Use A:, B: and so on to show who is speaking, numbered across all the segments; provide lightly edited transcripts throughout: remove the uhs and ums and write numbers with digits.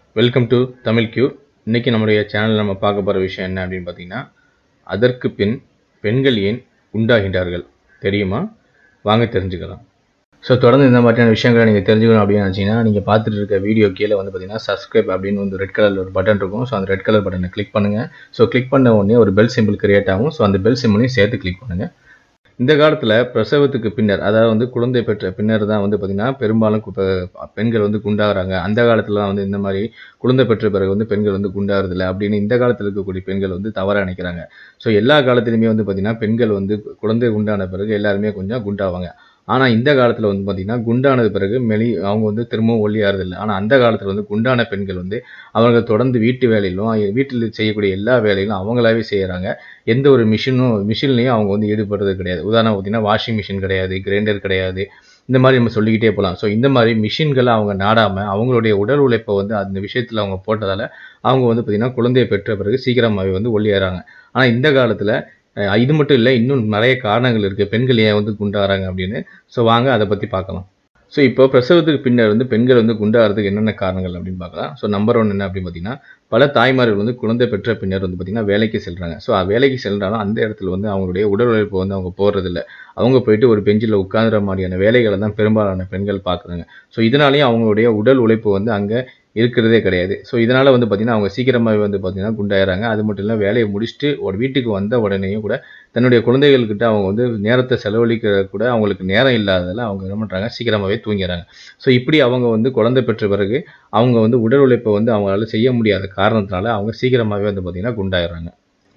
A: Welcome to Tamilcure. இன்னைக்கு நம்மளுடைய சேனல்ல நம்ம பார்க்க போற விஷயம் என்ன அப்படினு பாத்தீங்கன்னா அதற்கு பின் பெண்கள் ஏன் குண்டாகின்றார்கள் தெரியுமா? வாங்க தெரிஞ்சுக்கலாம். சோ தொடர்ந்து இந்த மாதிரியான விஷயங்களை நீங்க தெரிஞ்சுக்கணும் அப்படினு நினைச்சீங்கன்னா நீங்க பார்த்துட்டு இருக்க வீடியோ கீழ வந்து பாத்தீங்கன்னா subscribe அப்படினு வந்து ரெட் கலர்ல ஒரு பட்டன் இருக்கும். சோ அந்த ரெட் கலர் பட்டனை கிளிக் பண்ணுங்க. சோ கிளிக் பண்ண உடனே ஒரு பெல் சிம்பல் கிரியேட் ஆகும். சோ அந்த பெல் சிம்பலையும் சேர்த்து கிளிக் பண்ணுங்க. இந்த காலத்துல பிரசவத்துக்கு பின்னர் அதாவது வந்து குழந்தை பெற்ற பின்னர் தான் வந்து பாத்தீங்கன்னா பெரும்பாலும் பெண்கள் வந்து குண்டாகறாங்க. அந்த காலத்துல வந்து இந்த மாதிரி குழந்தை பெற்ற பிறகு வந்து பெண்கள் வந்து குண்டாகிறது இல்ல அப்படின்னு இந்த காலத்துல இருக்கக்கூடிய பெண்கள் வந்து தவறா நினைக்கிறாங்க. சோ எல்லா காலத்திலுமே வந்து பாத்தீங்கன்னா பெண்கள் வந்து குழந்தை குண்டான பிறகு எல்லாருமே கொஞ்சம் குண்டாவாங்க. ஆனா இந்த காலத்துல வந்து பாத்தீங்கன்னா குண்டானது பிறகு அவங்க வந்து திரும்பவும் ஒல்லியாறது இல்ல. ஆனா அந்த காலத்துல வந்து குண்டான பெண்கள் வந்து அவங்க தொடர்ந்து வீட்டு வேலையிலும் வீட்டில் செய்யக்கூடிய எல்லா வேலைகளும் அவங்களாவே செய்யறாங்க. எந்த ஒரு மிஷின்லயும் அவங்க வந்து ஈடுபடுறது கிடையாது. உதாரணம் பார்த்தீங்கன்னா வாஷிங் மிஷின் கிடையாது, கிரைண்டர் கிடையாது. இந்த மாதிரி நம்ம சொல்லிக்கிட்டே போலாம். ஸோ இந்த மாதிரி மிஷின்களை அவங்க நாடாம அவங்களுடைய உடல் உழைப்பை வந்து அந்த விஷயத்துல அவங்க போட்டதால அவங்க வந்து பார்த்தீங்கன்னா குழந்தையை பெற்ற பிறகு சீக்கிரமாவே வந்து ஒல்லியாறாங்க. ஆனா இந்த காலத்துல இது மட்டும் இல்ல, இன்னும் நிறைய காரணங்கள் இருக்கு பெண்கள் ஏன் வந்து குண்டாகிறாங்க அப்படின்னு. ஸோ வாங்க அதை பத்தி பார்க்கலாம். ஸோ இப்போ பிரசவத்துக்கு பின்னர் வந்து பெண்கள் வந்து குண்டாகிறதுக்கு என்னென்ன காரணங்கள் அப்படின்னு பார்க்கலாம். ஸோ நம்பர் 1 என்ன அப்படின்னு பார்த்தீங்கன்னா பல தாய்மார்கள் வந்து குழந்தை பெற்ற பின்னர் வந்து பார்த்தீங்கன்னா வேலைக்கு செல்றாங்க. ஸோ வேலைக்கு சென்றாலும் அந்த இடத்துல வந்து அவங்களுடைய உடல் உழைப்பு வந்து அவங்க போடுறதில்ல. அவங்க போயிட்டு ஒரு பெஞ்சில் உட்கார்ந்துற மாதிரியான வேலைகளை தான் பெரும்பாலான பெண்கள் பார்க்குறாங்க. ஸோ இதனாலேயும் அவங்களுடைய உடல் உழைப்பு வந்து அங்கே இருக்கிறதே கிடையாது. ஸோ இதனால வந்து பார்த்தீங்கன்னா அவங்க சீக்கிரமாகவே வந்து பார்த்தீங்கன்னா குண்டாயிறாங்க. அது மட்டும் இல்லை, வேலையை முடிச்சுட்டு ஒரு வீட்டுக்கு வந்த உடனேயும் கூட தன்னுடைய குழந்தைகள்கிட்ட அவங்க வந்து நேரத்தை செலவழிக்க கூட அவங்களுக்கு நேரம் இல்லாததால அவங்க என்ன பண்ணுறாங்க, சீக்கிரமாகவே தூங்கிடுறாங்க. ஸோ இப்படி அவங்க வந்து குழந்தை பெற்ற பிறகு அவங்க வந்து உடல் உழைப்பை வந்து அவங்களால செய்ய முடியாத காரணத்தினால அவங்க சீக்கிரமாகவே வந்து பார்த்தீங்கன்னா குண்டாயிடுறாங்க.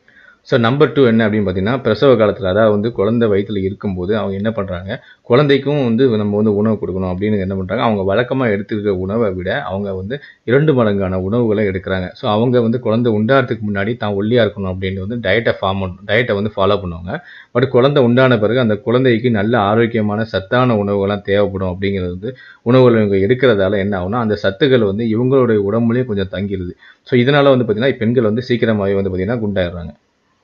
A: ஸோ நம்பர் 2 என்ன அப்படின்னு பார்த்தீங்கன்னா பிரசவ காலத்தில் அதாவது வந்து குழந்தை வயிற்றில் இருக்கும்போது அவங்க என்ன பண்ணுறாங்க, குழந்தைக்கும் வந்து நம்ம வந்து உணவு கொடுக்கணும் அப்படின்னு என்ன பண்ணுறாங்க, அவங்க வழக்கமாக எடுத்துக்கிற உணவை விட அவங்க வந்து 2 மடங்கான உணவுகளை எடுக்கிறாங்க. ஸோ அவங்க வந்து குழந்தை உண்டாகிறதுக்கு முன்னாடி தான் ஒல்லியாக இருக்கணும் அப்படின்னு வந்து டயட்டை வந்து ஃபாலோ பண்ணுவாங்க. பட் குழந்தை உண்டான பிறகு அந்த குழந்தைக்கு நல்ல ஆரோக்கியமான சத்தான உணவுகள்லாம் தேவைப்படும் அப்படிங்கிறது வந்து உணவுகள் இவங்க எடுக்கிறதால என்ன ஆகும்னா அந்த சத்துக்கள் வந்து இவங்களுடைய உடம்புலேயே கொஞ்சம் தங்கிடுது. ஸோ இதனால வந்து பார்த்தீங்கன்னா பெண்கள் வந்து சீக்கிரமாகவே வந்து பார்த்தீங்கன்னா குண்டாயிடுறாங்க.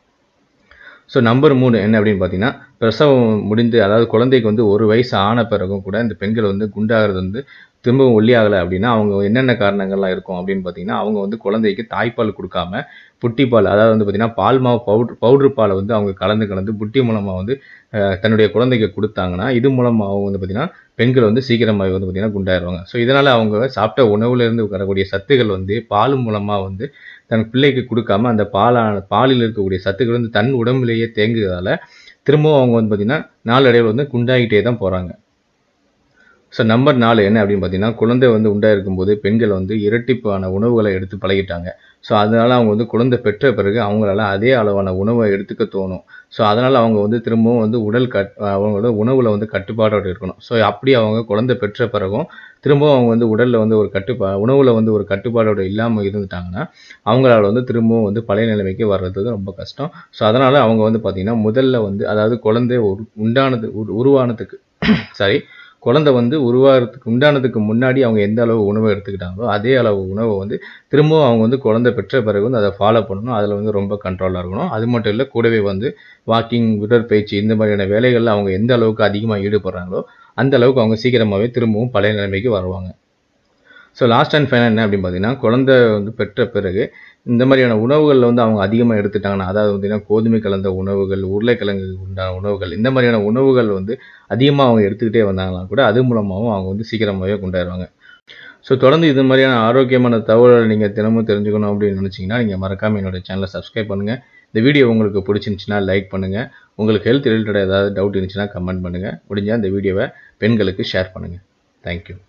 A: ஸோ நம்பர் 3 என்ன அப்படின்னு பார்த்தீங்கன்னா பிரசவம் முடிந்து அதாவது குழந்தைக்கு வந்து 1 வயசு ஆன பிறகும் கூட இந்த பெண்கள் வந்து குண்டாகிறது வந்து திரும்பவும் ஒல்லியாகலை அப்படின்னா அவங்க என்னென்ன காரணங்கள்லாம் இருக்கும் அப்படின்னு பார்த்தீங்கன்னா அவங்க வந்து குழந்தைக்கு தாய்ப்பால் கொடுக்காம புட்டிப்பால் அதாவது வந்து பார்த்தீங்கன்னா பால் மாவு பவுட்ரு பாலை வந்து அவங்க கலந்து புட்டி மூலமாக வந்து தன்னுடைய குழந்தைக்கு கொடுத்தாங்கன்னா இது மூலமாக அவங்க வந்து பார்த்தீங்கன்னா பெண்கள் வந்து சீக்கிரமாக வந்து பார்த்தீங்கன்னா குண்டாயிருவாங்க. ஸோ இதனால் அவங்க சாப்பிட்ட உணவுலேருந்து வரக்கூடிய சத்துக்கள் வந்து பால் மூலமாக வந்து தன் பிள்ளைக்கு கொடுக்காம அந்த பாலில் இருக்கக்கூடிய சத்துக்கள் வந்து தன் உடம்புலேயே தேங்குறதால திரும்பவும் அவங்க வந்து பார்த்தீங்கன்னா நாளடைவில் வந்து குண்டாகிட்டே தான் போகிறாங்க. ஸோ நம்பர் 4 என்ன அப்படின்னு பார்த்தீங்கன்னா குழந்தை வந்து உண்டாயிருக்கும் போது பெண்கள் வந்து இரட்டிப்பான உணவுகளை எடுத்து பழகிட்டாங்க. ஸோ அதனால அவங்க வந்து குழந்தை பெற்ற பிறகு அவங்களால அதே அளவான உணவை எடுத்துக்க தோணும். ஸோ அதனால அவங்க வந்து திரும்பவும் வந்து அவங்களோட உணவுல வந்து கட்டுப்பாடோடு இருக்கணும். ஸோ அப்படி அவங்க குழந்தை பெற்ற பிறகும் திரும்பவும் அவங்க வந்து உடல்ல வந்து ஒரு உணவுல வந்து ஒரு கட்டுப்பாடோடு இல்லாமல் இருந்துட்டாங்கன்னா அவங்களால வந்து திரும்பவும் வந்து பழைய நிலைமைக்கு வர்றது ரொம்ப கஷ்டம். ஸோ அதனால அவங்க வந்து பார்த்தீங்கன்னா முதல்ல வந்து அதாவது குழந்தை உருவானதுக்கு சாரி குழந்தை வந்து உண்டானதுக்கு முன்னாடி அவங்க எந்த அளவு உணவை எடுத்துக்கிட்டாங்களோ அதே அளவு உணவை வந்து திரும்பவும் அவங்க வந்து குழந்தை பெற்ற பிறகு வந்து அதை ஃபாலோ பண்ணணும். அதில் வந்து ரொம்ப கண்ட்ரோலாக இருக்கணும். அது மட்டும் இல்லை, கூடவே வந்து வாக்கிங், உடற்பயிற்சி இந்த மாதிரியான வேலைகளில் அவங்க எந்த அளவுக்கு அதிகமாக ஈடுபடுறாங்களோ அந்த அளவுக்கு அவங்க சீக்கிரமாகவே திரும்பவும் பழைய நிலைமைக்கு வருவாங்க. ஸோ லாஸ்ட் அண்ட் ஃபைனல் என்ன அப்படின்னு பார்த்தீங்கன்னா குழந்தை வந்து பெற்ற பிறகு இந்த மாதிரியான உணவுகளில் வந்து அவங்க அதிகமாக எடுத்துட்டாங்கன்னா அதாவது பார்த்தீங்கன்னா கோதுமை கலந்த உணவுகள், உருளைக்கிழங்கு உண்டான உணவுகள் இந்த மாதிரியான உணவுகள் வந்து அதிகமாக அவங்க எடுத்துக்கிட்டே வந்தாங்கன்னா கூட அது மூலமாகவும் அவங்க வந்து சீக்கிரமாகவே குண்டாயிருவாங்க. ஸோ தொடர்ந்து இது மாதிரியான ஆரோக்கியமான தகவல்களை நீங்கள் தினமும் தெரிஞ்சுக்கணும் அப்படின்னு நினச்சிங்கன்னா நீங்கள் மறக்காமல் என்னோட சேனலை சப்ஸ்கிரைப் பண்ணுங்கள். இந்த வீடியோ உங்களுக்கு பிடிச்சிருந்துச்சுன்னா லைக் பண்ணுங்கள். உங்களுக்கு ஹெல்த் ரிலேட்டட் ஏதாவது டவுட் இருந்துச்சுன்னா கமெண்ட் பண்ணுங்கள். முடிஞ்சால் இந்த வீடியோவை பெண்களுக்கு ஷேர் பண்ணுங்கள். தேங்க்யூ.